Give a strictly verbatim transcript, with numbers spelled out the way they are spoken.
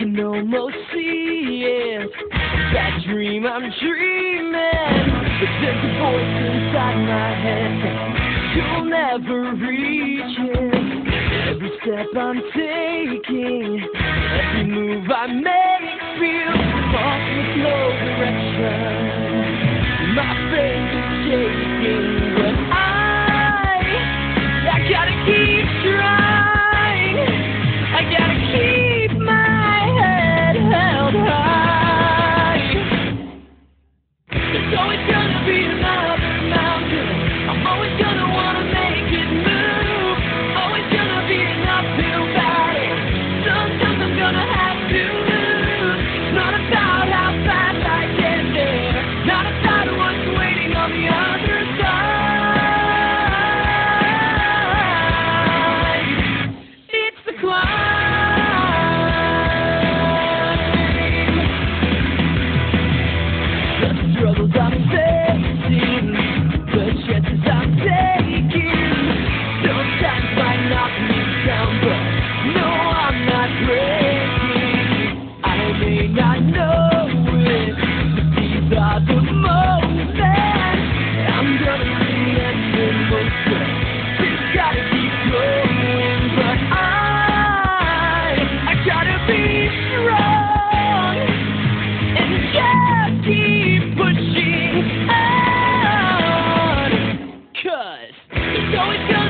can almost see it, that dream I'm dreaming. But there's a voice inside my head saying you'll never reach it. Every step I'm taking, every move I make feels lost with no direction. My faith is shaking, but I, I gotta keep trying. I gotta keep my head held high. There's always gonna be another mountain. I'm always gonna wanna make it move. Always gonna be an uphill battle. Sometimes I'm gonna have to lose. It's not about how fast I get there. Not about what's waiting on the other side. It's the climb. Struggles I'm facing, the chances I'm taking, sometimes might knock me down, but no, I'm not breaking. I may not know it, but these are the moments I'm gonna remember most of. Just gotta keep going, but I, I gotta be strong and just keep pushing on, 'cause it's always gonna